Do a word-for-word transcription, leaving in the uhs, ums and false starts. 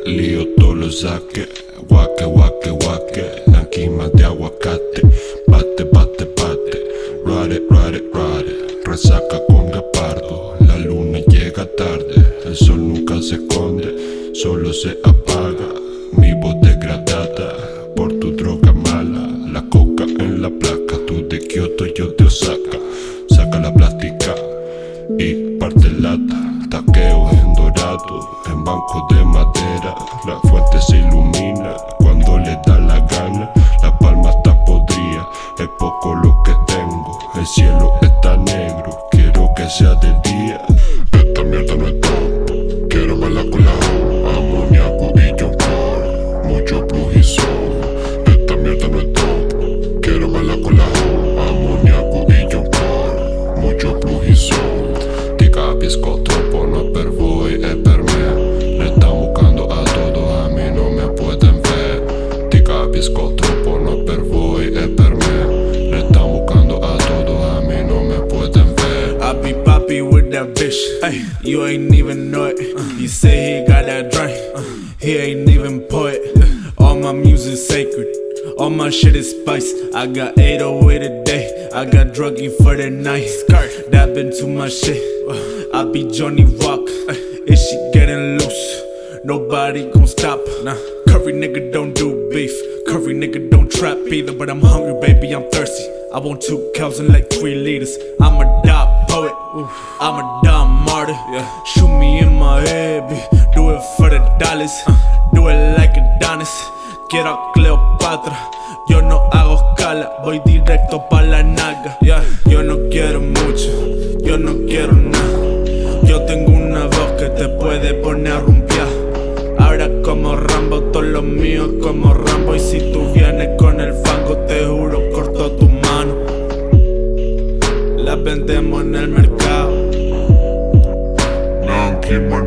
lío todo lo saque. Guaque, guaque, guaque, nanquima de aguacate. Bate, bate, bate, rare, rare, rare. Resaca con Gapardo, la luna llega tarde. El sol nunca se esconde, solo se apaga. Mi voz degradada por tu droga mala. La coca en la placa, tú de Kioto, yo de Osaka. Saca la plástica y parte lata. Taqueo en dorado, en banco de madera. La fuente se ilumina cuando le da la gana. La palma está podrida, es poco lo que tengo. El cielo está negro, quiero que sea de día. Esta mierda no es top, quiero verla con la O. Amoníaco y John Paul, mucho plus y sol. Esta mierda no es top, quiero verla con la O. Amoníaco y John Paul, mucho plus y sol. Ti capisco troppo, no per voi e per me. Le están buscando a todos, a mí no me pueden ver. Ti capisco troppo, no per voi e per me. Le están buscando a todos, a mí no me pueden ver. I be poppy with that bitch, ay, you ain't even know it. He say he got that drink, he ain't even poet. All my music's sacred, all my shit is spiced. I got eight oh eight a day, I got druggy for the night. That been too much shit, I be Johnny Rock. Is she getting loose? Nobody gon' stop. Nah, Curry nigga don't do beef, Curry nigga don't trap either. But I'm hungry, baby, I'm thirsty. I want two cows and like three liters. I'm a dog poet, I'm a dumb martyr. Yeah. Shoot me in my head, bitch. Do it for the dollars, uh, do it like Adonis. Quiero Cleopatra, yo no hago escala, voy directo pa' la naga. Yeah. Yo no quiero mucho, yo no quiero nada. Yo tengo una voz que te puede poner a rumbear. Ahora como Rambo, todo lo mío como Rambo. Y si tú vienes con el fango, te juro corto tu mano. Las vendemos en el mercado. Nanquima